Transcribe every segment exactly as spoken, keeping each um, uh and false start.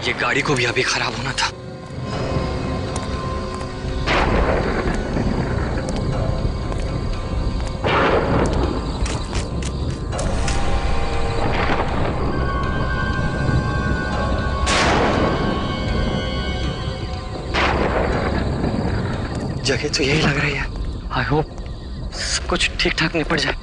ये गाड़ी को भी अभी खराब होना था। जगह तो यही लग रही है। आई होप सब कुछ ठीक ठाक निपट जाए।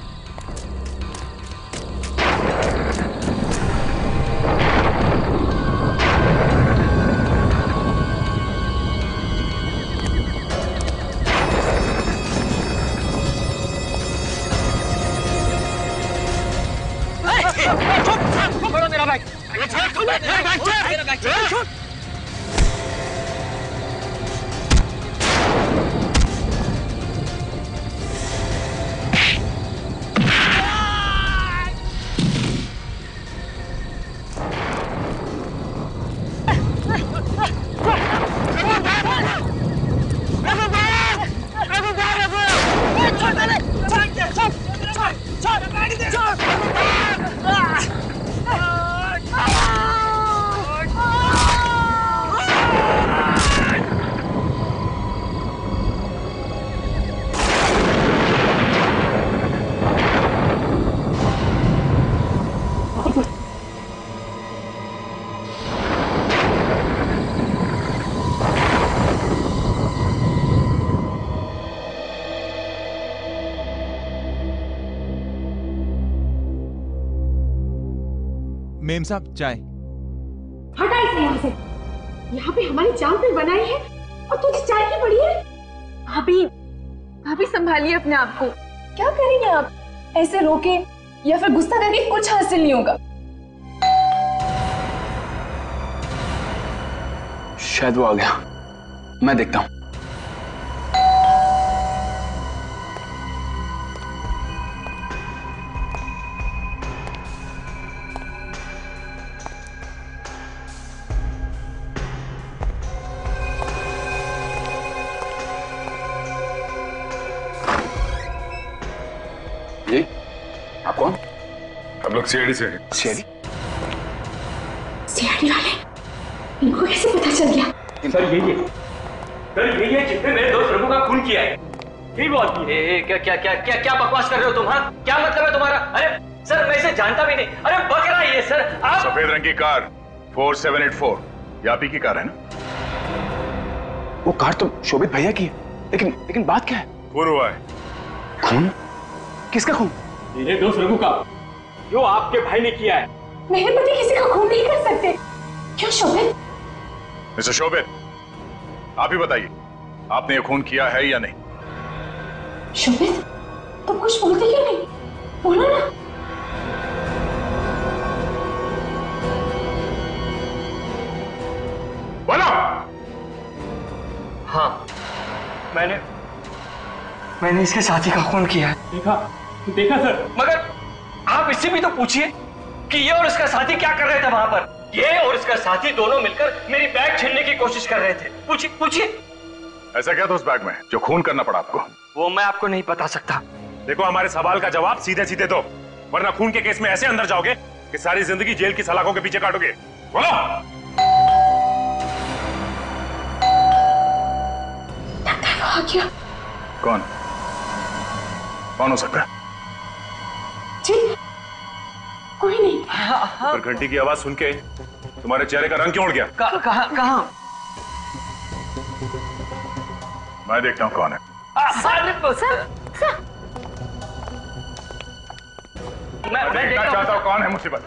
मेरा बैग, मेरा बैग, छोड़। मेम साहब चाय। हटा इसे यहाँ से। यहाँ पे हमारी जान पे बनाई है और तुझे चाय की पड़ी है। भाभी, भाभी संभालिए अपने आप को। क्या करेंगे आप? ऐसे रोके या फिर गुस्सा करके कुछ हासिल नहीं होगा। शायद वो आ गया, मैं देखता हूं। जी, आप कौन? हम लोग सी आई डी से हैं। सी I D? C I D वाले? इनको कैसे पता चल गया? सर यही है, सर यही है जिसने मेरे दोस्त रघु का खून किया है। यही वो आदमी है। क्या क्या क्या क्या क्या बकवास कर रहे हो तुम? हाँ, क्या मतलब है तुम्हारा? अरे सर मैं इसे जानता भी नहीं। अरे बकरा ही है सर। आप सफेद रंग की car four seven eight four यापी की कार है ना? वो कार तो शोभित भैया की है, लेकिन लेकिन बात क्या है? खून हुआ है। खून? किसका खून? मेरे दोस्त रघु का, जो आपके भाई ने किया है। मेरे पति किसी का खून नहीं कर सकते। क्यों शोभित? मिस्टर शोभित, आप ही बताइए, आपने ये खून किया है या नहीं? शोभित, तुम कुछ बोलते क्यों नहीं? बोलो ना। बोलो। हाँ, मैंने मैंने इसके साथी का खून किया है। देखा देखा सर। मगर आप इससे भी तो पूछिए कि ये और इसका साथी क्या कर रहे थे वहां पर। ये और इसका साथी दोनों मिलकर मेरी बैग छीनने की कोशिश कर रहे थे। पूछिए पूछिए। ऐसा क्या था उस बैग में जो खून करना पड़ा आपको? वो मैं आपको नहीं बता सकता। देखो, हमारे सवाल का जवाब सीधे सीधे दो, वरना खून के केस में ऐसे अंदर जाओगे कि सारी जिंदगी जेल की सलाखों के पीछे काटोगे। बोलो। आ गया। कौन कौन हो सकता है? जी कोई नहीं। हाँ, हाँ। पर घंटी की आवाज सुन के तुम्हारे चेहरे का रंग क्यों उड़ गया? कहाँ कहाँ? मैं देखता हूँ कौन है। Sir, sir, sir. मैं मैं देखता चाहता हूँ कौन है मुसीबत।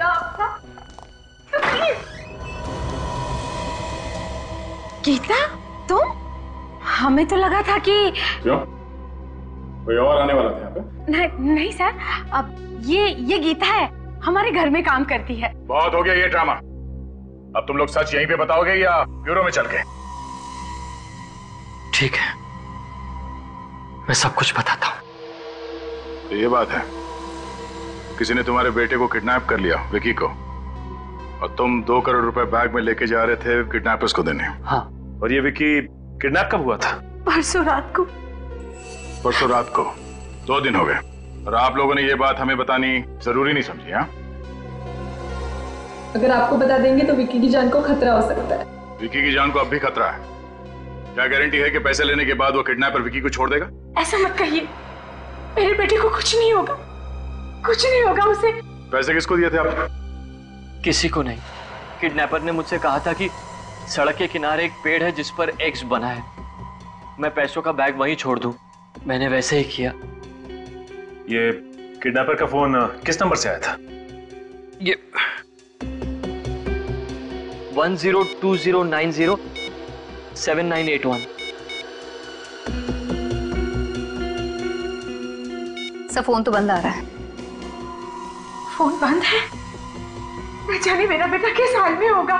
गीता, तुम? हमें तो लगा था कि क्यों, कोई और आने वाला था यहाँ पे? नहीं नहीं सर, अब ये ये गीता है, हमारे घर में काम करती है। बहुत हो गया ये ड्रामा। अब तुम लोग सच यहीं पे बताओगे या ब्यूरो में चल के? ठीक है, मैं सब कुछ बताता हूँ। तो ये बात है, किसी ने तुम्हारे बेटे को किडनैप कर लिया, विकी को, और तुम दो करोड़ रुपए बैग में लेके जा रहे थे किडनैपर्स को देने। हाँ। और ये विकी किडनैप कब हुआ था? परसों रात को। परसों रात को? दो दिन हो गए, और आप लोगों ने ये बात हमें बतानी जरूरी नहीं समझी? हाँ, अगर आपको बता देंगे तो विक्की की जान को खतरा हो सकता है। विक्की की जान को अब भी खतरा है? क्या गारंटी है कि पैसे लेने के बाद वो किडनैपर विक्की को छोड़ देगा? ऐसा मत कहिए, मेरे बेटे को कुछ नहीं होगा, कुछ नहीं होगा उसे। पैसे किसको दिए थे आप? किसी को नहीं। किडनैपर ने मुझसे कहा था कि सड़क के किनारे एक पेड़ है जिस पर एक्स बना है, मैं पैसों का बैग वहीं छोड़ दूं। मैंने वैसे ही किया। ये किडनैपर का फोन किस नंबर से आया था? ये one zero two zero nine zero seven nine eight one. सब फोन तो बंद आ रहा है। फोन बंद है? न जाने मेरा बेटा किस हाल में होगा।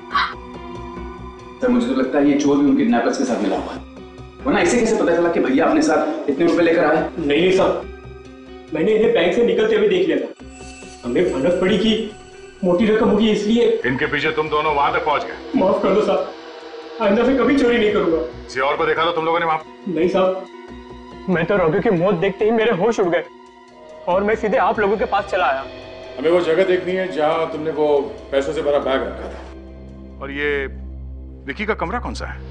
सर मुझे तो लगता है ये चोर भी उन किडनैपर्स के साथ मिला हुआ है, वरना इसे कैसे पता चला कि भैया अपने साथ इतने रुपए लेकर आए? नहीं नहीं साहब, मैंने इन्हें बैंक से निकलते हुए देख लिया था। हमें भनक पड़ी कि मोटी रकम होगी, इसलिए इनके पीछे तुम दोनों वहां तक पहुंच गए। माफ कर दो साहब, आइंदा से कभी चोरी नहीं करूंगा। किसी और को देखा था तुम लोगों ने वहां? नहीं साहब, मैं तो रॉकी की मौत देखते ही मेरे होश उड़ गए और मैं सीधे आप लोगों के पास चला आया। हमें वो जगह देखनी है जहां तुमने वो पैसों से भरा बैग रखा था। और ये विक्की का कमरा कौन सा है?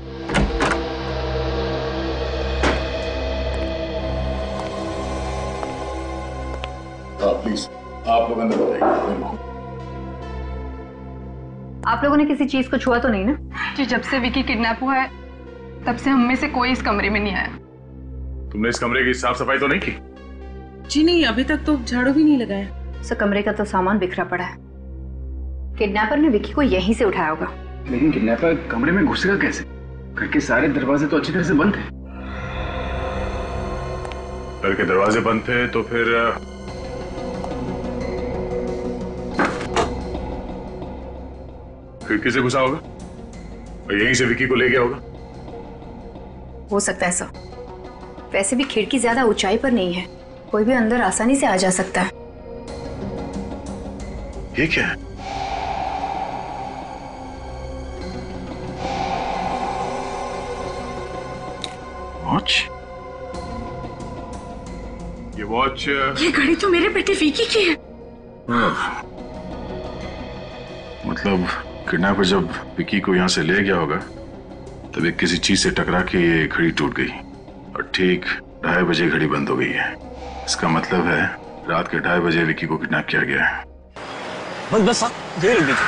प्लीज आप लोग अंदर बताइए। आप लोगों ने किसी चीज को छुआ तो नहीं ना? जी, जब से विकी किडनैप हुआ है तब से हम में से कोई इस कमरे में नहीं आया। तुमने इस कमरे की साफ सफाई तो नहीं की? जी नहीं, अभी तक तो झाड़ू भी नहीं लगाया। सो कमरे का तो सामान बिखरा पड़ा है। किडनैपर ने विकी को यहीं से उठाया होगा। लेकिन किडनैपर कमरे में घुसेगा कैसे? घर के सारे दरवाजे तो अच्छी तरह से बंद थे। घर के दरवाजे बंद थे तो फिर खिड़की से घुसा होगा और यहीं से विक्की को ले गया होगा। हो सकता है सर, वैसे भी खिड़की ज्यादा ऊंचाई पर नहीं है, कोई भी अंदर आसानी से आ जा सकता है। ये क्या है? वॉच? ये वॉच? ये घड़ी तो मेरे बेटे विकी की है। मतलब किडनैपर जब विक्की को यहां से ले गया होगा तब एक किसी चीज से टकरा के ये घड़ी टूट गई और ठीक ढाई बजे घड़ी बंद हो गई है। इसका मतलब है रात के ढाई बजे विक्की को किडनैप किया गया है। बस बस साहब, ये लिख दीजिए।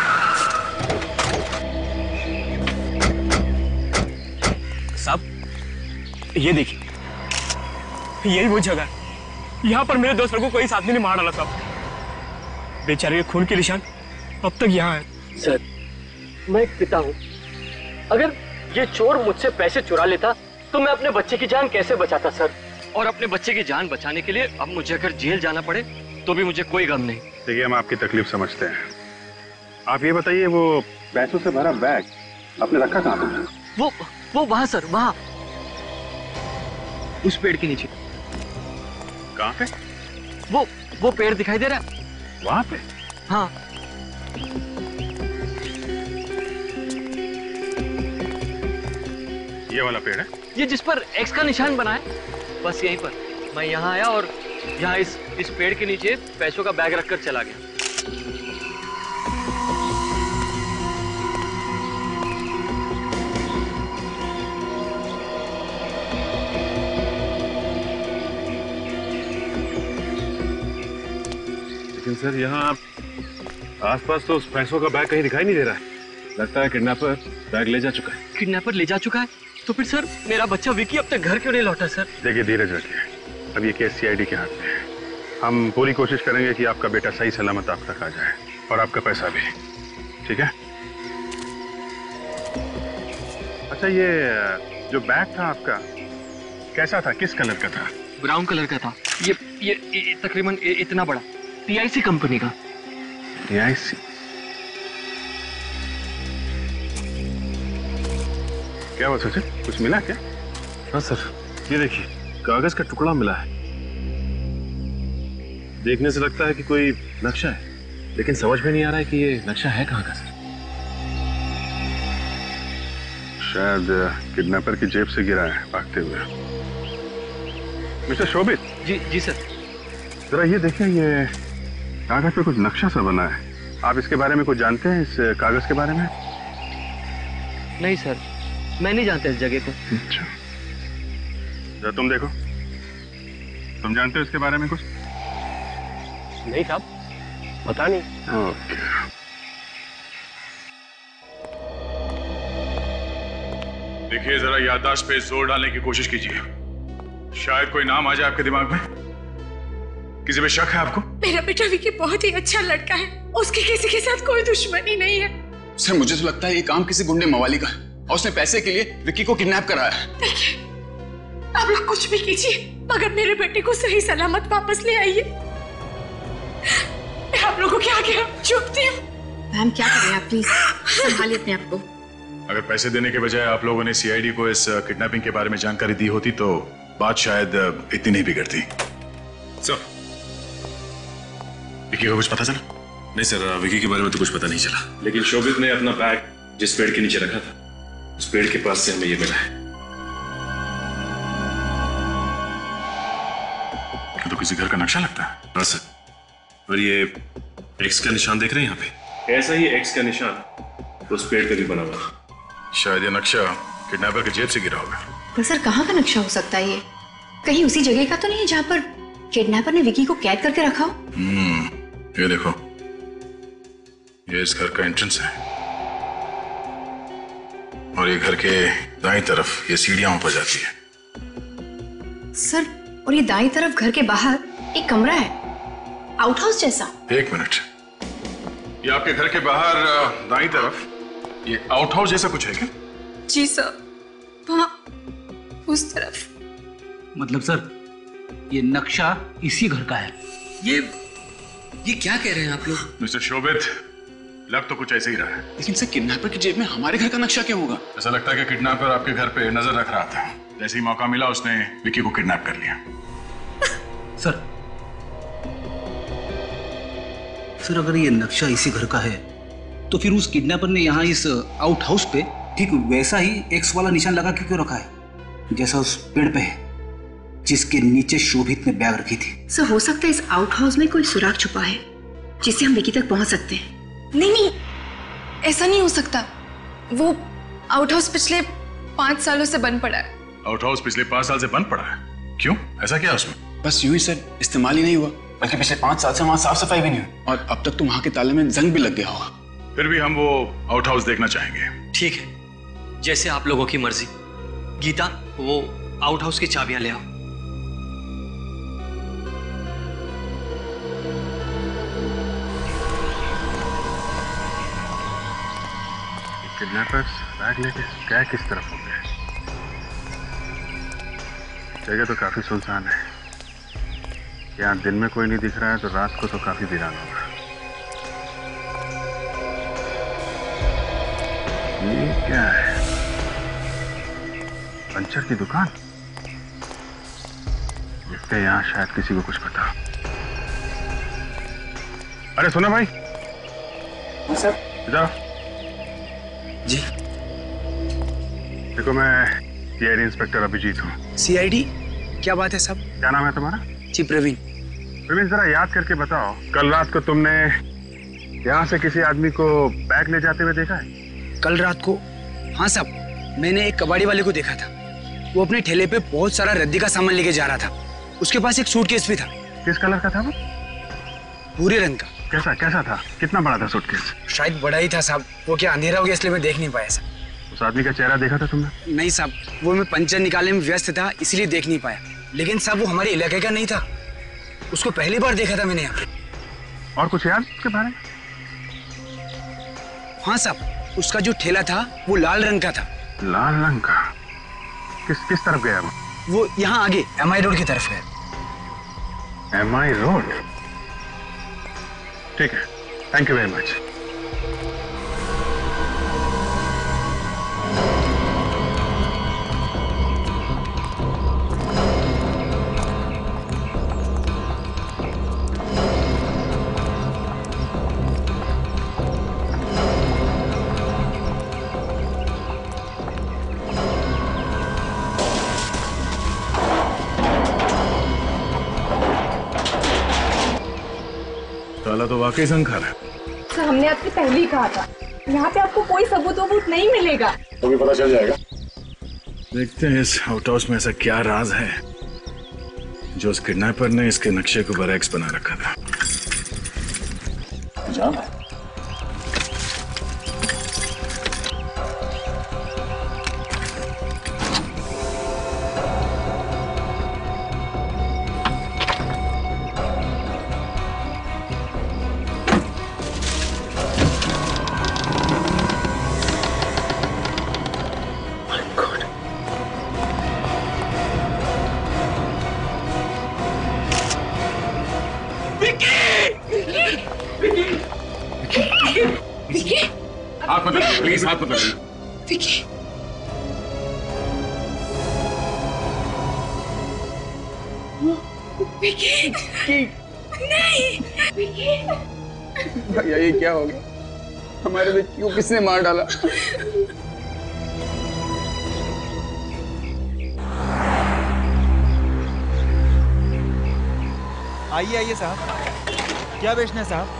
साहब ये देखिए, यही वो जगह है। यहाँ पर मेरे दोस्त लोगों को इस आदमी ने मार डाला साहब। बेचारे के खून के निशान अब तक यहाँ है। सर, मैं एक पिता हूँ। अगर ये चोर मुझसे पैसे चुरा लेता तो मैं अपने बच्चे की जान कैसे बचाता सर? और अपने बच्चे की जान बचाने के लिए अब मुझे अगर जेल जाना पड़े तो भी मुझे कोई गम नहीं। देखिए, हम आपकी तकलीफ समझते हैं। आप ये बताइए, वो पैसों से भरा बैग आपने रखा कहाँ पे? वो वो वहां सर, वहां उस पेड़ के नीचे। कहाँ पे? वो वो पेड़ दिखाई दे रहा है वहां पे? हाँ। ये वाला पेड़ है? ये जिस पर एक्स का निशान बना है, बस यहीं पर। मैं यहाँ आया और यहाँ इस इस पेड़ के नीचे पैसों का बैग रखकर चला गया। लेकिन सर, यहाँ आसपास तो उस पैसों का बैग कहीं दिखाई नहीं दे रहा है। लगता है किडनैपर बैग ले जा चुका है। किडनैपर ले जा चुका है? तो फिर सर मेरा बच्चा विकी अब तक घर क्यों नहीं लौटा सर? देखिए, धीरज रखिए, अब ये केस सी आई डी के हाथ में है। हम पूरी कोशिश करेंगे कि आपका बेटा सही सलामत आप तक आ जाए और आपका पैसा भी। ठीक है? अच्छा, ये जो बैग था आपका कैसा था, किस कलर का था? ब्राउन कलर का था। ये ये, ये तकरीबन इतना बड़ा, टी आई सी कंपनी का। T I C? क्या हुआ सचिन, कुछ मिला क्या? हाँ सर, ये देखिए, कागज का टुकड़ा मिला है। देखने से लगता है कि कोई नक्शा है, लेकिन समझ में नहीं आ रहा है कि ये नक्शा है कहाँ का सर। शायद किडनैपर की जेब से गिरा है भागते हुए। मिस्टर शोभित। जी जी सर। जरा ये देखिए, ये कागज पे कुछ नक्शा सा बना है। आप इसके बारे में कुछ जानते हैं, इस कागज के बारे में? नहीं सर, मैं नहीं जानता इस जगह को। अच्छा, जरा तुम देखो, तुम जानते हो इसके बारे में कुछ? नहीं साहब, पता नहीं। ओके। देखिए, जरा याददाश्त पे जोर डालने की कोशिश कीजिए, शायद कोई नाम आ जाए आपके दिमाग में। किसी पे शक है आपको? मेरा बेटा विकी बहुत ही अच्छा लड़का है, उसकी किसी के साथ कोई दुश्मनी नहीं है। सर मुझे तो लगता है ये काम किसी गुंडे मवाली का है और उसने पैसे के लिए विक्की को किडनैप कराया है। देखिए, आप लोग कुछ भी कीजिए मगर मेरे बेटे को सही सलामत वापस ले आइए। मैं आप लोगों के आगे झुकती हूँ। मैम क्या कर रहे हैं आप, प्लीज संभालिए अपने आप को। अगर पैसे देने के बजाय आप लोगों ने सी आई डी को इस किडनैपिंग के बारे में जानकारी दी होती तो बात शायद इतनी नहीं बिगड़ती। सर, विकी को कुछ पता चला? नहीं सर, विकी के बारे में तो कुछ पता नहीं चला, लेकिन शोभित ने अपना बैग जिस पेड़ के नीचे रखा था उस पेड़ के पास से हमें ये मिला है। ये तो किसी घर का नक्शा लगता है। हाँ सर, और ये एक्स का निशान देख रहे हैं यहाँ पे, ऐसा ही एक्स का निशान उस पेड़ पे भी बना हुआ। शायद ये नक्शा किडनैपर की जेब से गिरा होगा। पर सर कहाँ का नक्शा हो सकता है ये? कहीं उसी जगह का तो नहीं जहाँ पर किडनैपर ने विकी को कैद करके रखा हो? हम्म, ये देखो, ये इस घर का एंट्रेंस है और ये घर के दाईं तरफ ये सीढ़ियां ऊपर जाती है। सर, और ये दाईं तरफ घर के बाहर एक कमरा है, आउट हाउस जैसा। एक मिनट, ये आपके घर के बाहर दाईं तरफ ये आउट हाउस जैसा कुछ है क्या? जी सर, वहाँ उस तरफ। मतलब सर ये नक्शा इसी घर का है। ये ये क्या कह रहे हैं आप लोग? मिस्टर शोभित, लग तो कुछ ऐसे ही रहा है। लेकिन सर किडनैपर की जेब में हमारे घर का नक्शा क्यों होगा? ऐसा लगता है कि किडनैपर आपके घर पे नजर रख रहा था। जैसे ही मौका मिला उसने विकी को किडनैप कर लिया। सर सर अगर ये नक्शा इसी घर का है तो फिर उस किडनैपर ने यहाँ इस आउट हाउस पे ठीक वैसा ही एक्स वाला निशान लगा के क्यों रखा है जैसा उस पेड़ पे है जिसके नीचे शोभित ने बैग रखी थी? सर हो सकता है इस आउट हाउस में कोई सुराग छुपा है जिससे हम विकी तक पहुंच सकते हैं। नहीं नहीं, ऐसा नहीं हो सकता। वो आउट हाउस पिछले पांच सालों से बंद पड़ा है। आउट हाउस पिछले पांच साल से बंद पड़ा है? क्यों, ऐसा क्या उसमें? बस यूं ही सर, इस्तेमाल ही नहीं हुआ, बल्कि पिछले पांच साल से वहाँ साफ सफाई भी नहीं हुई और अब तक तो वहाँ के ताले में जंग भी लग गया होगा। फिर भी हम वो आउट हाउस देखना चाहेंगे। ठीक है, जैसे आप लोगों की मर्जी। गीता, वो आउट हाउस की चाबियां ले आओ। किडनैपर्स बैग लेके क्या किस तरफ हो गए? जगह तो काफी सुनसान है, यहाँ दिन में कोई नहीं दिख रहा है तो रात को तो काफी वीरान होगा। ये क्या है? पंचर की दुकान? इससे यहाँ शायद किसी को कुछ पता। अरे सुनो भाई। सर जाओ। जी देखो, मैं C I D inspector Abhijeet हूँ। C I D? क्या बात है साहब? क्या नाम है तुम्हारा? जी प्रवीण। प्रवीण, जरा याद करके बताओ, कल रात को तुमने यहाँ से किसी आदमी को बैग ले जाते हुए देखा है? कल रात को? हाँ साहब, मैंने एक कबाड़ी वाले को देखा था। वो अपने ठेले पे बहुत सारा रद्दी का सामान लेके जा रहा था। उसके पास एक सूटकेस भी था। किस कलर का था वो? भूरे रंग का। कैसा कैसा था? कितना बड़ा था सूटकेस? शायद बड़ा ही था साहब, वो क्या अंधेरा हो गया इसलिए मैं देख नहीं पाया साहब। उस आदमी का चेहरा देखा था तुमने? नहीं साहब, वो मैं पंचर निकालने में व्यस्त था इसलिए देख नहीं पाया। लेकिन साहब वो हमारे इलाके का नहीं था, उसको पहली बार देखा था मैंने यहाँ पे। और कुछ याद उसके बारे में? हाँ साहब, उसका जो ठेला था वो लाल रंग का था। लाल रंग का? किस किस तरफ गया वो? वो यहाँ आगे एम आई रोड की तरफ गया। M I road? ठीक है, थैंक यू वेरी मच। ताला तो वाकई संखार है। सर हमने आपसे पहले ही कहा था, यहाँ पे आपको कोई सबूत वबूत नहीं मिलेगा। तो भी पता चल जाएगा। देखते हैं इस आउट हाउस में ऐसा क्या राज है जो उस किडनैपर ने इसके नक्शे को बरैक्स बना रखा था। जान है। हाथ मत लगाइए प्लीज, हाथ मत लगाइए। विकी, विकी, नहीं, विकी। भैया ये क्या हो गया? हमारे विक्की को किसने मार डाला? आइए आइए साहब, क्या बेचना है साहब?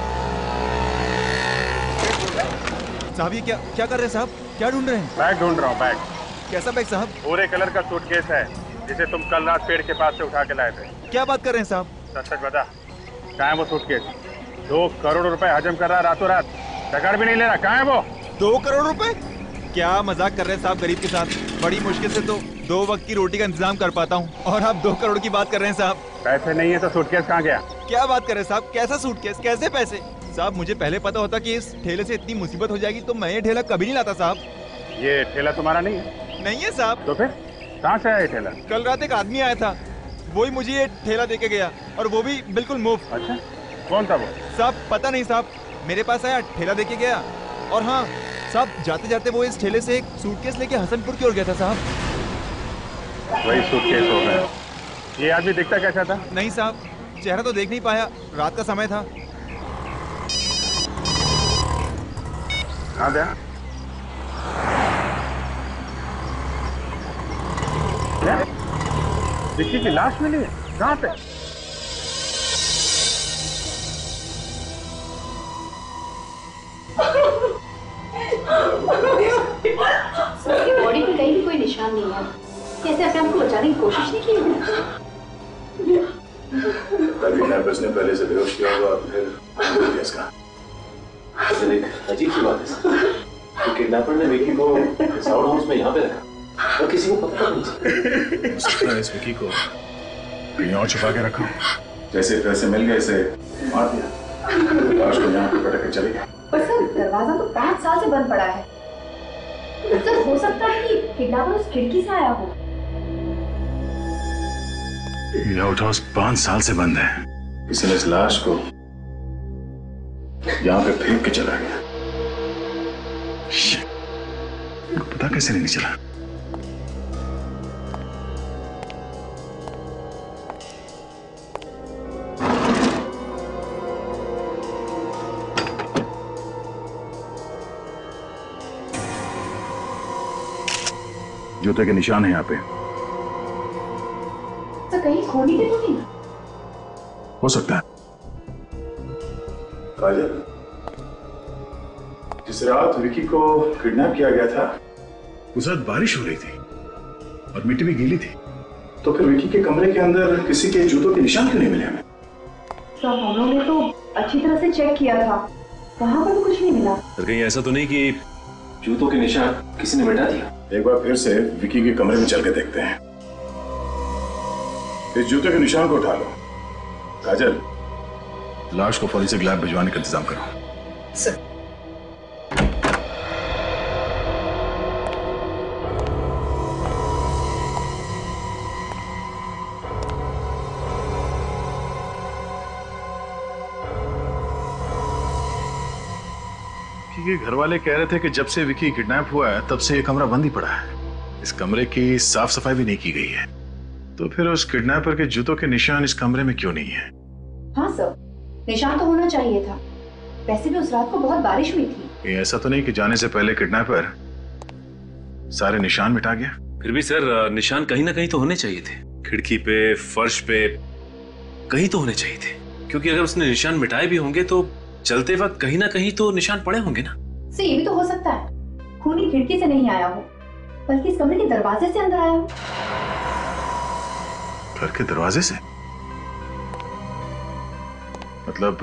साहब ये क्या क्या कर रहे हैं साहब? क्या ढूंढ रहे हैं? बैग ढूंढ रहा हूँ। बैग कैसा बैग साहब? भूरे कलर का सूटकेस है जिसे तुम कल रात पेड़ के पास से उठा के लाए थे। क्या बात कर रहे हैं साहब? सच सच बता, कहाँ है वो सूटकेस? दो करोड़ रुपए हजम कर रहा रातों रात, टकर भी नहीं ले रहा। कहाँ है वो? दो करोड़ रुपए? क्या मजाक कर रहे हैं साहब गरीब के साथ? बड़ी मुश्किल से तो दो वक्त की रोटी का इंतजाम कर पाता हूँ और आप दो करोड़ की बात कर रहे हैं साहब। पैसे नहीं है तो सूटकेस कहाँ गया? क्या बात कर रहे हैं साहब? कैसा सूटकेस, कैसे पैसे? साहब मुझे पहले पता होता कि इस ठेले से इतनी मुसीबत हो जाएगी तो मैं ये ठेला कभी नहीं लाता साहब। ये ठेला तुम्हारा नहीं है? नहीं है साहब। तो फिर कहाँ से आया ये ठेला? कल रात एक आदमी आया था, वही मुझे ये ठेला दे के गया और वो भी बिल्कुल मुफ्त। अच्छा, कौन था वो? साहब पता नहीं साहब, मेरे पास आया, ठेला दे के गया और हाँ साहब जाते जाते वो इस ठेले से एक सूटकेस लेके हसनपुर की ओर गया था साहब। वही सूटकेस हो गया। ये आदमी दिखता कैसा था? नहीं साहब, चेहरा तो देख नहीं पाया, रात का समय था। हाँ क्या? विक्की की लाश मिली है? कहाँ पे? उसकी बॉडी पे कहीं भी कोई निशान नहीं है। कैसे अपने आप को बचाने की कोशिश नहीं की? किडनैपर्स ने पहले से बेहोश किया होगा, फिर इसका एक अजीब सी बात है कि किडनैपर ने विकी को इस आउट हाउस में यहाँ पे रखा और किसी को पता नहीं चला। हो सकता है इस विकी को कहीं और छुपा के रखा। जैसे पैसे मिल गए इसे मार दिया, लाश को यहाँ पे पटक के चले गए। पर सर दरवाजा तो पाँच साल से बंद पड़ा है। सर हो सकता है कि किडनैपर उस खिड़की से आया हो। ये आउट हाउस पांच साल से बंद है, इसने इस लाश को यहाँ पे फेंक के चला गया। पता कैसे नहीं चला? जूते के निशान है यहाँ पे। तो कहीं खोने के तो नहीं? हो सकता है। काजल, जिस रात विकी को किडनैप किया गया था उस रात बारिश हो रही थी और मिट्टी भी गीली थी, तो फिर विकी के कमरे के अंदर किसी के जूतों के निशान क्यों नहीं मिले हमें? सर हम लोगों ने तो अच्छी तरह से चेक किया था, वहां पर तो कुछ नहीं मिला। पर कहीं ऐसा तो नहीं कि जूतों के निशान किसी ने मिटा दिया? एक बार फिर से विकी के कमरे में चल के देखते हैं। इस जूते के निशान को उठा लो। काजल, लाश को फौरी से लैब भिजवाने का इंतजाम करो। सर क्योंकि घर वाले कह रहे थे कि जब से विकी किडनैप हुआ है तब से ये कमरा बंद ही पड़ा है, इस कमरे की साफ सफाई भी नहीं की गई है, तो फिर उस किडनैपर के जूतों के निशान इस कमरे में क्यों नहीं है? हाँ सर, निशान तो होना चाहिए था। वैसे भी उस रात को बहुत बारिश हुई थी। ये ऐसा तो नहीं कि जाने से पहले किडनैपर सारे निशान मिटा गया? फिर भी सर निशान कहीं ना कहीं तो होने चाहिए थे, खिड़की पे, फर्श पे, कहीं तो होने चाहिए थे, क्योंकि अगर उसने निशान मिटाए भी होंगे तो चलते वक्त कहीं ना कहीं तो निशान पड़े होंगे ना। सर ये भी तो हो सकता है खूनी खिड़की से नहीं आया हो बल्कि इस कमरे के दरवाजे से अंदर आया हो। घर के दरवाजे से? मतलब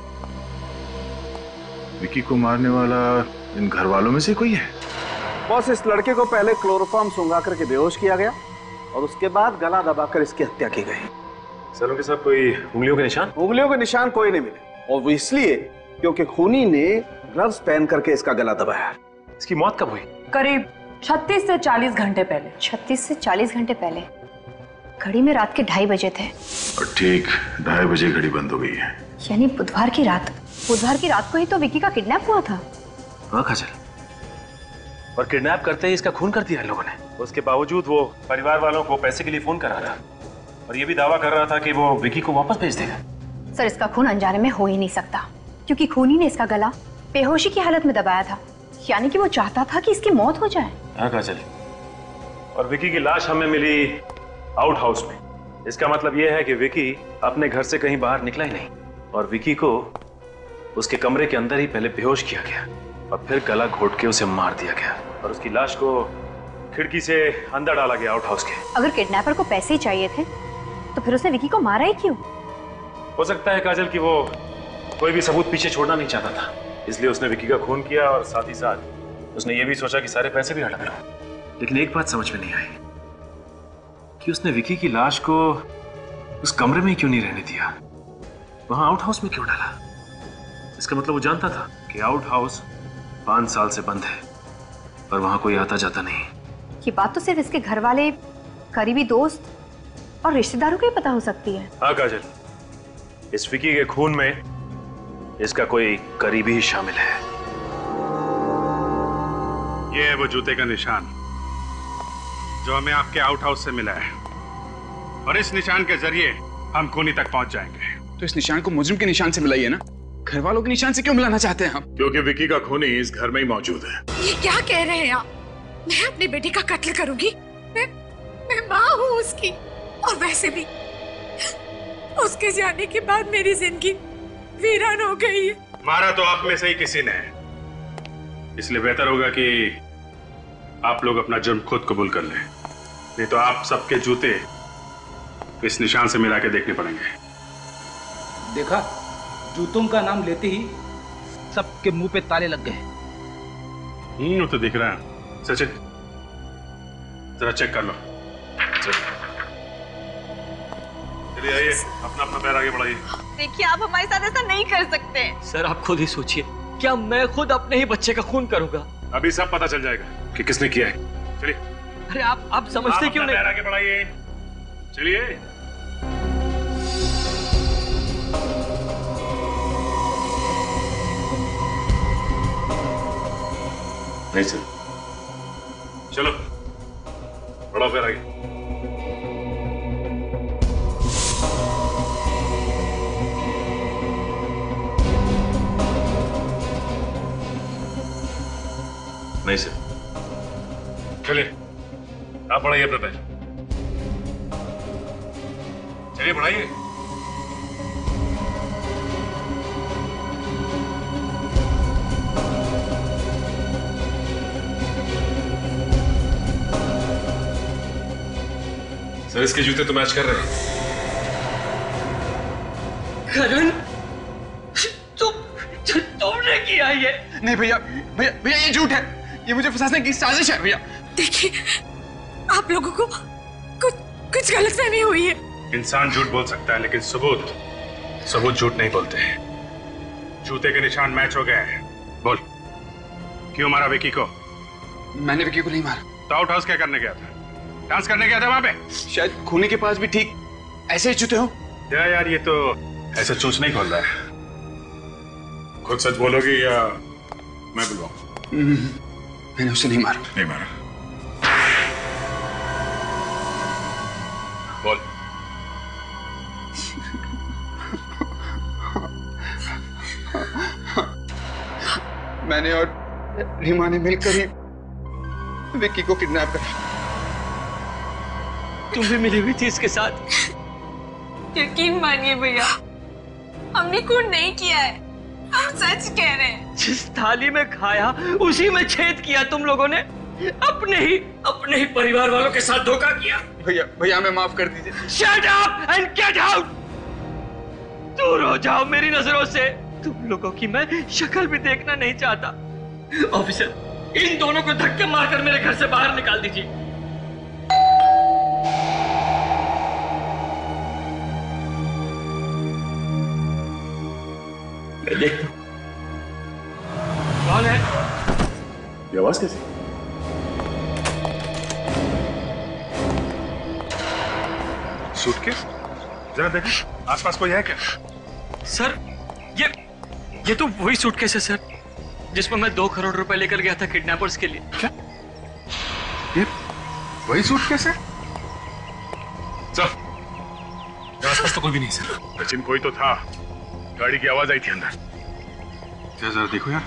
विकी को मारने वाला इन घर वालों में से कोई है? बॉस, इस लड़के को पहले क्लोरोफॉर्म सुंघा करके बेहोश किया गया और उसके बाद गला दबाकर इसकी हत्या की गई। सर उनके साथ कोई उंगलियों के निशान? उंगलियों के निशान कोई नहीं मिले और वो इसलिए क्योंकि खूनी ने ग्लव्स पहन करके इसका गला दबाया। इसकी मौत कब हुई? करीब छत्तीस से चालीस घंटे पहले। छत्तीस से चालीस घंटे पहले? घड़ी में रात के ढाई बजे थे और ठीक ढाई बजे घड़ी बंद हो गई है। यानी बुधवार की रात। बुधवार की रात को ही तो विकी का किडनैप हुआ था। हाँ काजल, और किडनैप करते ही इसका खून कर दिया लोगों ने। उसके बावजूद वो परिवार वालों को पैसे के लिए फोन कर रहा था और ये भी दावा कर रहा था कि वो विकी को वापस भेज देगा। सर इसका खून अनजाने में हो ही नहीं सकता क्योंकि खूनी ने इसका गला बेहोशी की हालत में दबाया था, यानी कि वो चाहता था कि इसकी मौत हो जाए। हाँ काजल, और विकी की लाश हमें मिली आउट हाउस में। इसका मतलब यह है कि विकी अपने घर से कहीं बाहर निकला ही नहीं और विकी को उसके कमरे के अंदर ही पहले बेहोश किया गया और फिर गला घोट के उसे मार दिया गया और उसकी लाश को खिड़की से अंदर डाला गया आउट हाउस के। अगर किडनैपर को पैसे ही चाहिए थे तो फिर उसने विकी को मारा ही क्यों? हो सकता है काजल कि वो कोई भी सबूत पीछे छोड़ना नहीं चाहता था, इसलिए उसने विकी का खून किया और साथ ही साथ उसने ये भी सोचा कि सारे पैसे भी हड़प लूं। लेकिन एक बात समझ में नहीं आई कि उसने विकी की लाश को उस कमरे में ही क्यों नहीं रहने दिया, वहां आउट हाउस में क्यों डाला? इसका मतलब वो जानता था कि आउट हाउस पांच साल से बंद है और वहां कोई आता जाता नहीं। ये बात तो सिर्फ इसके घर वाले, करीबी दोस्त और रिश्तेदारों को ही पता हो सकती है। हाँ काजल, इस विकी के खून में इसका कोई करीबी ही शामिल है। ये है वो जूते का निशान जो हमें आपके आउट हाउस से मिला है और इस निशान के जरिए हम खूनी तक पहुंच जाएंगे। तो इस निशान को मुजरिम के निशान से मिलाइए ना, घर वालों के निशान से क्यों मिलाना चाहते हैं हम? क्योंकि विकी का खूनी इस घर में ही मौजूद है। ये क्या कह रहे हैं आप? मैं अपने बेटे का कत्ल करूंगी? मैं मैं माँ हूँ उसकी, और वैसे भी उसके जाने के बाद मेरी जिंदगी वीरान हो गई है। मारा तो आप में से ही किसी ने, इसलिए बेहतर होगा कि आप लोग अपना जुर्म खुद कबूल कर लें, नहीं तो आप सबके जूते इस निशान से मिला के देखने पड़ेंगे। देखा, जूतों का नाम लेते ही सबके मुंह पे ताले लग गए। हम्म, तो दिख रहा है। सचिन, जरा चेक कर लो। चलिए आइए, अपना अपना पैर आगे बढ़ाइए। देखिए, आप हमारे साथ ऐसा नहीं कर सकते। सर आप खुद ही सोचिए, क्या मैं खुद अपने ही बच्चे का खून करूंगा? अभी सब पता चल जाएगा कि किसने किया है। चलिए। अरे आप आप समझते क्यों नहीं? पैर आगे बढ़ाइए। चलिए। नहीं सर। चलो, बढ़ाओ पैर आगे। नहीं सर। चलिए, आप बढ़ाइए अपना पैर। चलिए बढ़ाइए। सर इसके जूते तो मैच कर रहे हैं। करण, तु, तु, तुमने किया ये? नहीं भैया, भैया भैया ये झूठ है, ये मुझे फंसाने की साजिश है भैया। देखिए, आप लोगों को कुछ कुछ गलतफहमी हुई है। इंसान झूठ बोल सकता है लेकिन सबूत सबूत झूठ नहीं बोलते हैं। जूते के निशान मैच हो गए हैं। बोल, क्यों मारा विकी को? मैंने विकी को नहीं मारा। तो आउट हाउस क्या करने गया था? डांस करने गया था वहां पे? शायद खूनी के पास भी ठीक ऐसे ही जूते हो। या यार, ये तो ऐसा चोंच नहीं खोल रहा है। खुद सच बोलोगी या मैं बुलवाऊं? मैंने उसे नहीं मारा। नहीं मारा। बोल। मैंने और रीमा ने मिलकर ही विक्की को किडनैप करा। तुम भी मिली हुई थी इसके साथ? यकीन मानिए भैया, हमने खून नहीं किया है। हम सच कह रहे हैं। जिस थाली में खाया उसी में छेद किया तुम लोगों ने। अपने ही अपने ही परिवार वालों के साथ धोखा किया। भैया भैया हमें माफ कर दीजिए। Shut up and get out! दूर हो जाओ मेरी नजरों से। तुम लोगों की मैं शक्ल भी देखना नहीं चाहता। ऑफिसर, इन दोनों को धक्के मारकर मेरे घर से बाहर निकाल दीजिए। मैं देखता हूं कौन है। ये आवाज कैसी? सूटकेस? जरा देखें आसपास कोई है क्या? सर ये ये तो वही सूटकेस है सर, जिसमें मैं दो करोड़ रुपए लेकर गया था किडनैपर्स के लिए। क्या? ये वही सूटकेस है? सर आसपास तो कोई भी नहीं सर। सचिन कोई तो था, गाड़ी की आवाज आई थी अंदर। क्या जरा देखो यार।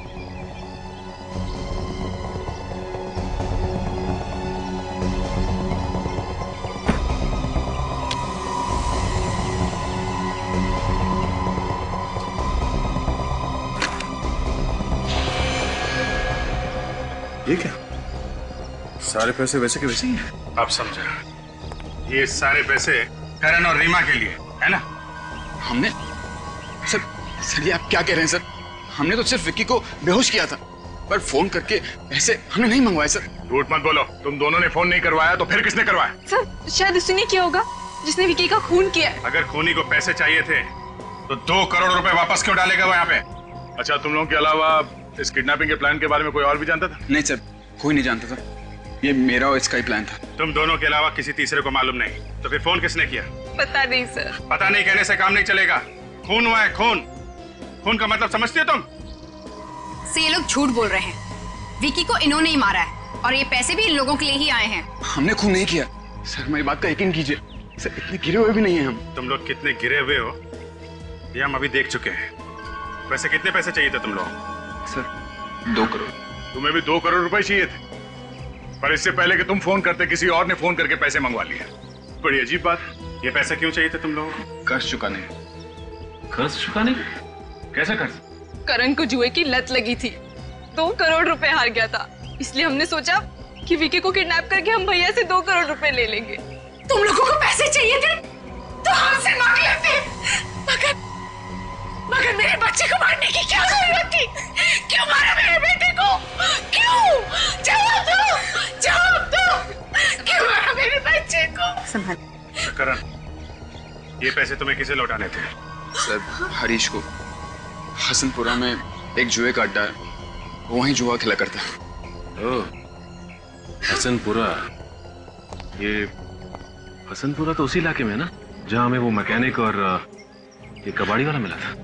ये क्या? सारे पैसे वैसे के वैसे ही हैं। आप समझा, ये सारे पैसे करण और रीमा के लिए है ना? हमने सर सर ये आप क्या कह रहे हैं सर? हमने तो सिर्फ विक्की को बेहोश किया था, पर फोन करके पैसे हमने नहीं मंगवाए सर। झूठ मत बोलो, तुम दोनों ने फोन नहीं करवाया तो फिर किसने करवाया? सर शायद उसी ने किया होगा जिसने विक्की का खून किया। अगर खूनी को पैसे चाहिए थे तो दो करोड़ रुपए वापस क्यों डालेगा वो यहाँ पे? अच्छा, तुम लोगों के अलावा इस किडनैपिंग के प्लान के बारे में कोई और भी जानता था? नहीं सर, कोई नहीं जानता था। ये मेरा और इसका ही प्लान था। तुम दोनों के अलावा किसी तीसरे को मालूम नहीं, तो फिर फोन किसने किया? पता नहीं सर। पता नहीं कहने से काम नहीं चलेगा। खून हुआ है, खून। खून का मतलब समझती हो तुम? से ये लोग झूठ बोल रहे हैं। विकी को इन्होंने ही मारा है और ये पैसे भी इन लोगों के लिए ही आए हैं। हमने खून नहीं किया सर, हमारी बात का यकीन कीजिए सर, इतने गिरे हुए भी नहीं हैं हम। तुम लोग कितने गिरे हुए हो ये हम अभी देख चुके हैं। वैसे कितने पैसे चाहिए थे तुम लोग? सर दो करोड़। तुम्हें भी दो करोड़ रुपए चाहिए थे, पर इससे पहले कि तुम फोन करते किसी और ने फोन करके पैसे मंगवा लिए। बड़ी अजीब बात। ये पैसे क्यों चाहिए थे तुम लोगों को? कर्ज चुकाने। कर्ज चुकाने? कैसा कर्ज? करण को जुए की लत लगी थी, दो करोड़ रुपए हार गया था, इसलिए हमने सोचा कि विकी को किडनैप करके हम भैया से दो करोड़ रुपए ले लेंगे। तुम लोगों को पैसे चाहिए थे तो हमसे मांग लेते, मगर मगर मेरे बच्चे को मारने की क्या जरूरत थी? क्यों मारा मेरे बेटे को? क्यों? जवाब दो, जवाब दो। क्यों मारा मेरे बच्चे को? संभाल। करण, ये पैसे तुम्हें किसे लौटाने थे? सर हरीश को। हसनपुरा में एक जुए का अड्डा है, वहीं जुआ खेला करता है। ओह, हसनपुरा। ये हसनपुरा तो उसी इलाके में है ना जहां हमें वो मैकेनिक और ये कबाड़ी वाला मिला था।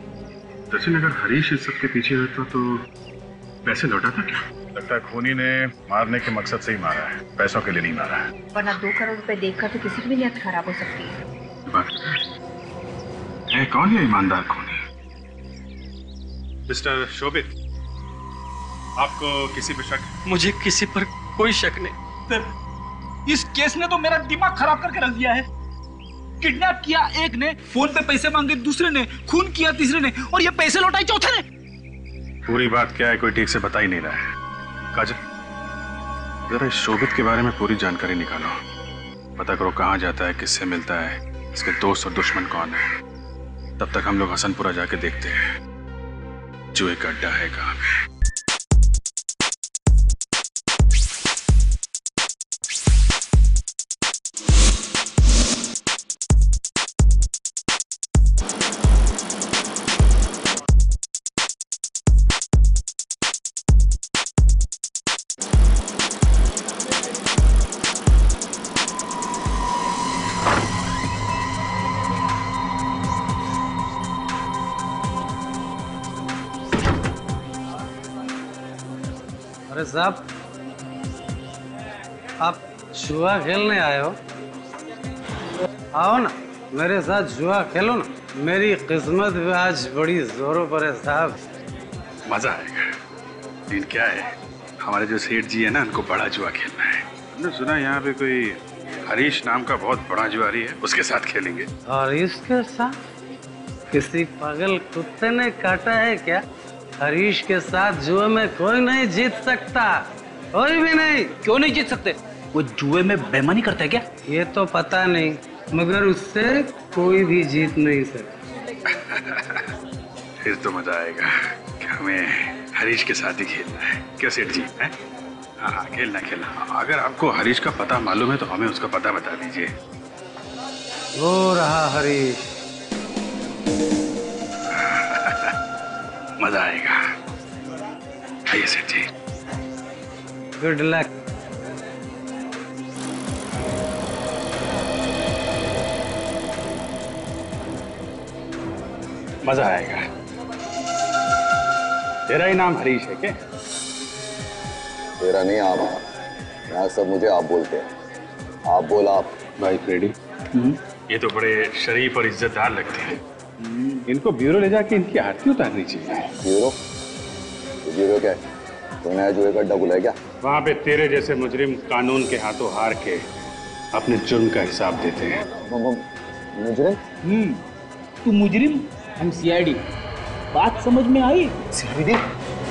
सचिन, अगर हरीश इस सब के पीछे रहता तो पैसे लौटाता क्या? लगता है खूनी ने मारने के मकसद से ही मारा है, पैसों के लिए नहीं मारा है। वरना दो करोड़ रुपए देखकर तो किसी की भी नीयत खराब हो सकती है। बात है, कौन है ईमानदार खूनी? मिस्टर शोभित, आपको किसी पर शक? मुझे किसी पर कोई शक नहीं। सर इस केस ने तो मेरा दिमाग खराब करके रख दिया है। किडनैप किया एक ने, फोन पे पैसे मांगे दूसरे ने, खून किया तीसरे ने, और ये पैसे लौटाए चौथे ने। पूरी बात क्या है कोई ठीक से बता ही नहीं रहा है। काजल, जरा इस शोभित के बारे में पूरी जानकारी निकालो। पता करो कहाँ जाता है, किससे मिलता है, इसके दोस्त और दुश्मन कौन है। तब तक हम लोग हसनपुरा जाके देखते हैं जुए का अड्डा है कहाँ पे। अरे साहब, आप जुआ खेलने आए हो? आओ ना मेरे साथ जुआ खेलो ना। मेरी किस्मत भी आज बड़ी जोरों पर है साहब। मजा आएगा। लेकिन क्या है, हमारे जो सेठ जी है ना, उनको बड़ा जुआ खेलना है। हमने सुना यहाँ पे कोई हरीश नाम का बहुत बड़ा जुआरी है, उसके साथ खेलेंगे। और इसके साथ? किसी पागल कुत्ते ने काटा है क्या? हरीश के साथ जुए में कोई नहीं जीत सकता, कोई भी नहीं। क्यों नहीं जीत सकते? वो जुए में बेईमानी करता है क्या? ये तो पता नहीं, मगर उससे कोई भी जीत नहीं सकता। फिर तो मजा आएगा कि हमें हरीश के साथ ही खेलना है। क्या सेठ जी? है हाँ हाँ, खेलना खेलना। अगर आपको हरीश का पता मालूम है तो हमें उसका पता बता दीजिए। वो रहा हरीश। मजा आएगा। आइए सेठ जी। Good luck. मजा आएगा। तेरा ही नाम हरीश है क्या? तेरा नहीं, आप। यहाँ सब मुझे आप बोलते हैं। आप बोल आप। भाई फ्रेडी, ये तो बड़े शरीफ और इज्जतदार लगते हैं। इनको ब्यूरो ले जाके इनकी आरती उतारनी चाहिए। ब्यूरो? ब्यूरो क्या है? कोई नया जुए का अड्डा खुला है क्या? वहाँ पे तेरे जैसे मुजरिम कानून के हाथों हार के अपने जुर्म का हिसाब देते हैं। मुजरिम? हम्म, तू मुजरिम, हम सी आई डी। बात समझ में आई? सी आई डी?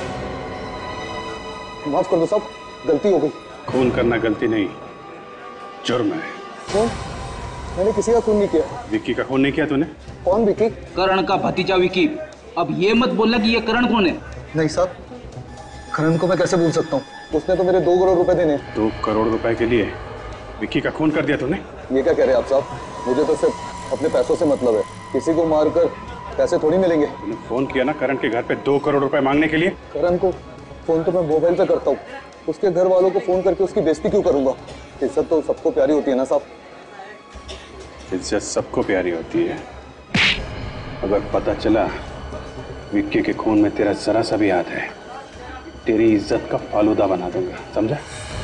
माफ कर दो साहब, गलती हो गई। खून करना गलती नहीं, जुर्म है। कौन? मैंने किसी का खून नहीं किया। विक्की का खून नहीं किया तूने? कौन विक्की? करण का भतीजा विक्की। अब ये मत बोलना कि ये करण कौन है। नहीं साहब, करण को मैं कैसे भूल सकता हूँ? उसने तो मेरे दो करोड़ रुपए देने। दो करोड़ रुपए के लिए विक्की का खून कर दिया तूने? ये क्या कह रहे हैं आप साहब? मुझे तो सिर्फ अपने पैसों से मतलब है। किसी को मारकर पैसे थोड़ी मिलेंगे। तूने फोन किया ना करण के घर पे दो करोड़ रुपए मांगने के लिए? करण को फोन तो मैं मोबाइल पे करता हूँ, उसके घर वालों को फोन करके उसकी बेइज्जती क्यों करूंगा? इज्जत तो सबको प्यारी होती है ना साहब। इज्जत सबको प्यारी होती है। अगर पता चला विक्की के खून में तेरा जरा सा भी हाथ है, तेरी इज्जत का फालूदा बना दूंगा, समझा?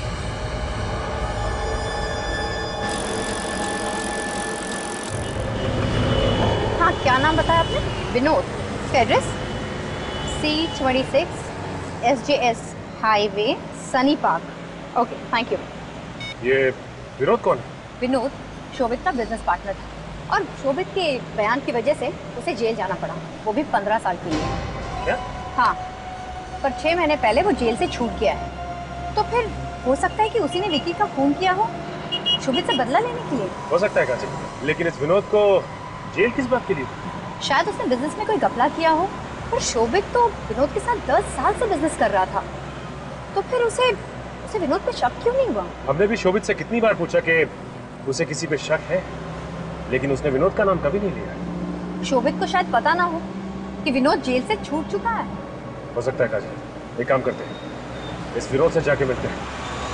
हाँ, क्या नाम बताया आपने? विनोद। इसका address C twenty six S J S highway, Sunny Park. Okay, thank you. ये विनोद कौन है? विनोद शोभित का बिजनेस पार्टनर था और शोभित के बयान की वजह से उसे जेल जाना पड़ा, वो भी पंद्रह साल के लिए। क्या? हाँ, पर छह महीने पहले वो जेल से छूट गया है। तो फिर हो सकता है कि उसी ने विक्की का खून किया हो, शोभित से बदला लेने के लिए। हो सकता है काजल, लेकिन इस विनोद को जेल किस बात के लिए? शायद उसने बिजनेस में कोई घपला किया हो, पर शोभित तो विनोद के साथ दस साल से बिजनेस कर रहा था, तो फिर उसे उसे विनोद पे शक क्यों नहीं हुआ? हमने भी शोभित से कितनी बार पूछा कि उसे किसी पे शक है, लेकिन उसने विनोद का नाम कभी नहीं लिया। शोभित को शायद पता ना हो कि विनोद जेल से छूट चुका है। हो सकता है काजल, एक काम करते हैं, इस विनोद से जाके मिलते हैं।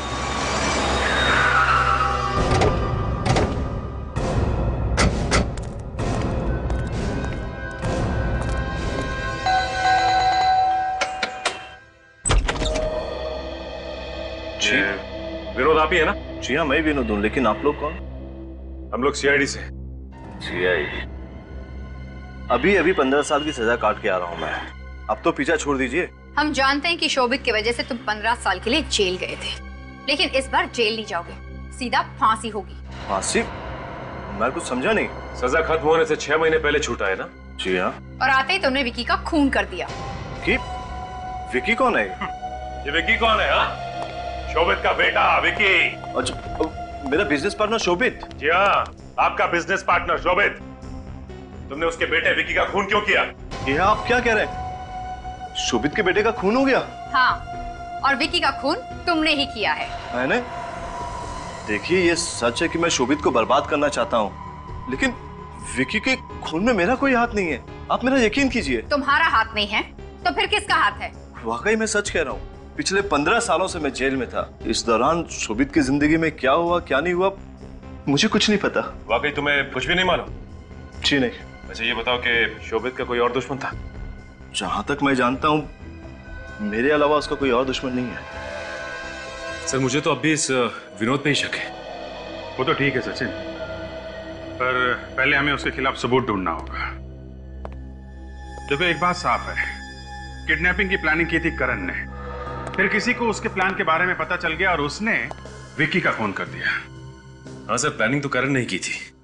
जी विनोद आप ही है ना? जी हाँ, मैं विनोद हूँ, लेकिन आप लोग कौन? हम लोग सी आई डी से। C I D? अभी अभी पंद्रह साल की सजा काट के आ रहा हूँ मैं, अब तो पीछा छोड़ दीजिए। हम जानते हैं कि शोभित की वजह से तुम पंद्रह साल के लिए जेल गए थे, लेकिन इस बार जेल नहीं जाओगे, सीधा फांसी होगी। फांसी? मैं कुछ समझा नहीं। सजा खत्म होने से छह महीने पहले छूटा है ना? जी हाँ। और आते ही तुमने विक्की का खून कर दिया। कि? विक्की कौन है? ये विक्की कौन है? हाँ, शोभित का बेटा विक्की। अच्छा, मेरा बिजनेस पार्टनर शोभित? जी हाँ, आपका बिजनेस पार्टनर शोभित। तुमने उसके बेटे विक्की का खून क्यों किया? ये आप क्या कह रहे हैं? शोभित के बेटे का खून हो गया? हाँ, और विक्की का खून तुमने ही किया है। मैंने? देखिए, ये सच है कि मैं शोभित को बर्बाद करना चाहता हूँ, लेकिन विक्की के खून में मेरा कोई हाथ नहीं है। आप मेरा यकीन कीजिए। तुम्हारा हाथ नहीं है तो फिर किसका हाथ है? वाकई मैं सच कह रहा हूँ। पिछले पंद्रह सालों से मैं जेल में था। इस दौरान शोभित की जिंदगी में क्या हुआ क्या नहीं हुआ मुझे कुछ नहीं पता। वाकई तुम्हें कुछ भी नहीं मालूम? जी नहीं। अच्छा ये बताओ कि शोभित का कोई और दुश्मन था? जहां तक मैं जानता हूँ मेरे अलावा उसका कोई और दुश्मन नहीं है। सर मुझे तो अब भी इस विनोद पे ही शक है। वो तो ठीक है सचिन, पर पहले हमें उसके खिलाफ सबूत ढूंढना होगा। देखो एक बात साफ है, किडनैपिंग की प्लानिंग की थी करण ने, फिर किसी को उसके प्लान के बारे में पता चल गया और उसने विक्की का खून कर दिया। हाँ सर, प्लानिंग तो करण नहीं की थी,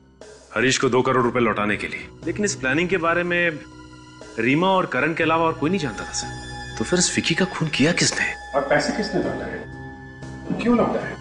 हरीश को दो करोड़ रुपए लौटाने के लिए। लेकिन इस प्लानिंग के बारे में रीमा और करण के अलावा और कोई नहीं जानता था सर। तो फिर इस विकी का खून किया किसने? और पैसे किसने लौटाए? क्यों लौटाए?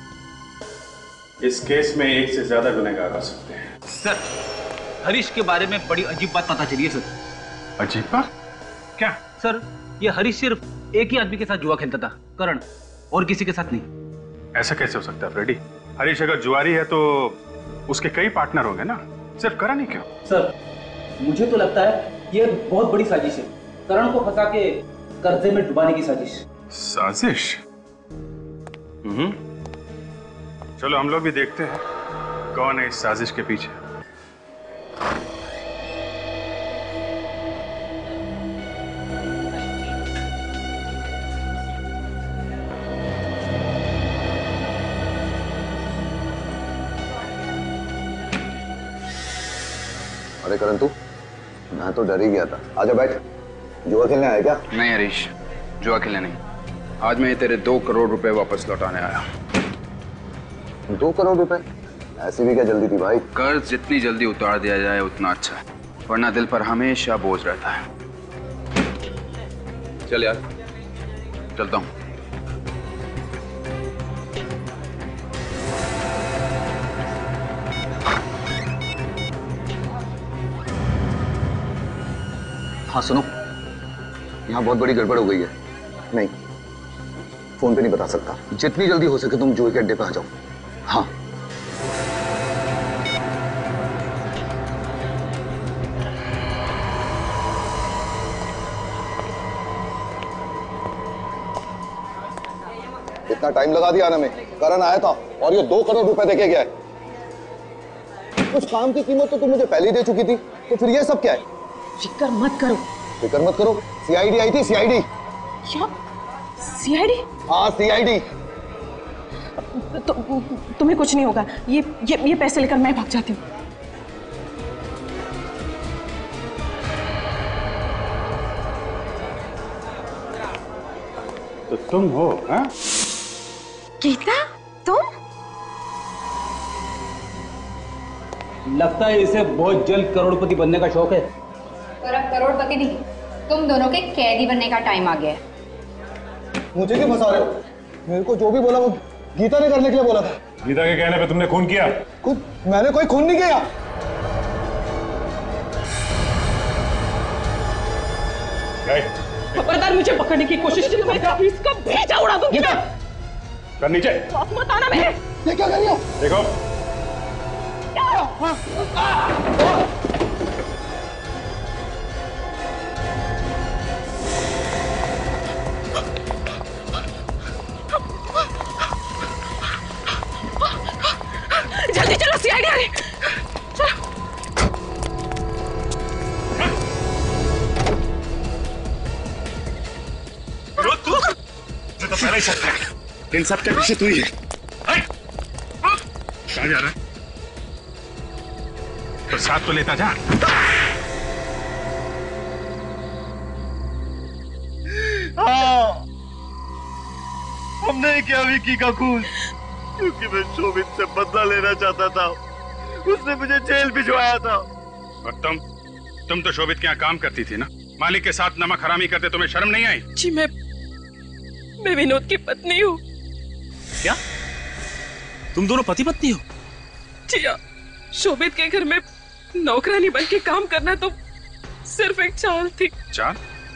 इस केस में एक से ज्यादा गुनहगार हो सकते हैं। सर, हरीश के बारे में बड़ी अजीब बात पता चली है सर। अजीब बात? क्या? सर, ये हरीश सिर्फ एक ही आदमी के साथ जुआ खेलता था, करण, और किसी के साथ नहीं। ऐसा कैसे हो सकता है फ्रेडी? हरीश अगर जुआरी है तो उसके कई पार्टनर होंगे ना, सिर्फ करण ही क्यों? सर, मुझे तो लगता है ये बहुत बड़ी साजिश है, करण को फंसा के कर्जे में डुबाने की साजिश। साजिश? हम्म। चलो हम लोग भी देखते हैं कौन है इस साजिश के पीछे। अरे करण, तू? मैं तो डर ही गया था। आजा बैठ। जुआ खेलने आया क्या? नहीं हरीश, जुआ खेलने नहीं। आज मैं तेरे दो करोड़ रुपए वापस लौटाने आया। दो करोड़ रुपए? ऐसी भी क्या जल्दी थी भाई? कर्ज जितनी जल्दी उतार दिया जाए उतना अच्छा है, वरना दिल पर हमेशा बोझ रहता है। चल यार, चलता हूं। हाँ सुनो, यहाँ बहुत बड़ी गड़बड़ हो गई है। नहीं, फोन पे नहीं बता सकता। जितनी जल्दी हो सके तुम जुए के अड्डे पे आ जाओ। हाँ। इतना टाइम लगा दिया आने में। करण आया था और ये दो करोड़ रुपए देके गया है। उस काम की कीमत तो तुम मुझे पहले ही दे चुकी थी, तो फिर ये सब क्या है? फिक्र मत करो। फिक्र मत करो? सी आई डी आई थी, सी आई डी। क्या? C I D? हाँ, सी आई डी। तो, तुम्हें कुछ नहीं होगा। ये ये ये पैसे लेकर मैं भाग जाती हूँ। तो तुम हो? हाँ? गीता, तुम? लगता है इसे बहुत जल्द करोड़पति बनने का शौक है। और अब करोड़पति नहीं, तुम दोनों के कैदी बनने का टाइम आ गया है। मुझे क्यों फंसा रहे हो? मेरे को जो भी बोला वो गीता ने करने के लिए बोला था। गीता के कहने पे तुमने खून किया? खून? मैंने कोई खून नहीं किया। खबरदार मुझे पकड़ने की कोशिश की तो मैं इसका भेजा उड़ा दूंगी। कर नीचे। मत आना मेरे। ये क्या कर रही हो? देखो। जल्दी चलो, सी आई डी आ रही। तू जो तो पहले ही शक है। इन सब के पीछे तू ही है। कहाँ जा रहा है? तो साथ तो लेता जा। हाँ, हमने किया विकी का खून, क्योंकि मैं शोभित से बदला लेना चाहता था। उसने मुझे जेल भिजवाया था। और तुम तुम तो शोभित के यहाँ काम करती थी ना? मालिक के साथ नमक हरामी करते तुम्हें शर्म नहीं आई? जी मैं मैं विनोद की पत्नी हूँ। क्या? तुम दोनों पति पत्नी हो? जी हाँ, शोभित के घर में नौकरानी बन के काम करना तो सिर्फ एक चाल थी। चाल?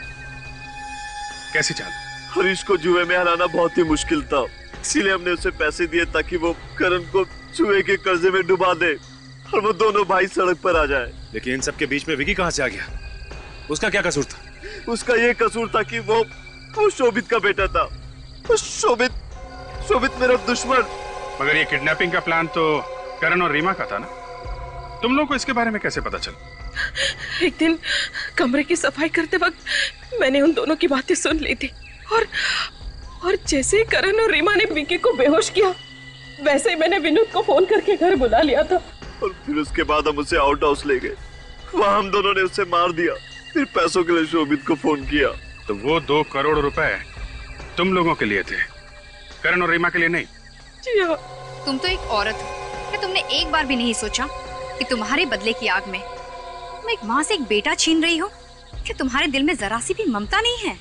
कैसी चाल? हरीश को जुए में हराना बहुत ही मुश्किल था, इसीलिए हमने उसे पैसे दिए ताकि वो करण को जुए के कर्जे में डुबा दे और वो दोनों भाई सड़क पर आ जाए। लेकिन इन सब के बीच में विकी कहाँ से आ गया? उसका क्या कसूर था? उसका ये कसूर था कि वो वो शोभित का बेटा था। शोभित शोभित मेरा दुश्मन। मगर ये किडनैपिंग का प्लान तो करण और रीमा का था ना? तुम लोगों को इसके बारे में कैसे पता चला? एक दिन कमरे की सफाई करते वक्त मैंने उन दोनों की बातें सुन ली थी और और जैसे ही करण और रीमा ने विकी को बेहोश किया, वैसे ही मैंने विनोद को फोन करके घर बुला लिया था। और फिर उसके बाद हम उसे आउट हाउस ले गए। वहाँ हम दोनों ने उसे मार दिया, फिर पैसों के लिए शोभित को फोन किया। तो वो दो करोड़ रुपए तुम लोगों के लिए थे, करण और रीमा के लिए नहीं? जी हाँ। तुम तो एक औरत हो, क्या तुमने एक बार भी नहीं सोचा कि तुम्हारे बदले की आग में मैं एक माँ से एक बेटा छीन रही हूँ? कि तुम्हारे दिल में जरा सी भी ममता नहीं है?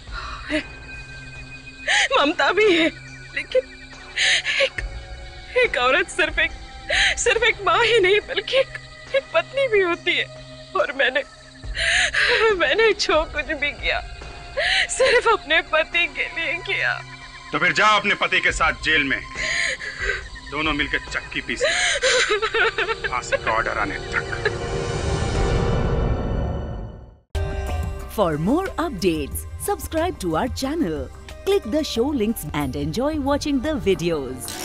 ममता भी है, लेकिन एक, एक औरत सिर्फ एक सिर्फ एक माँ ही नहीं बल्कि एक, एक पत्नी भी होती है। और मैंने मैंने जो कुछ भी किया सिर्फ अपने पति के लिए किया। तो फिर जाओ अपने पति के साथ जेल में, दोनों मिलकर चक्की पीसना, फांसी का ऑर्डर आने तक। For more updates, subscribe to our channel, click the show links and enjoy watching the videos.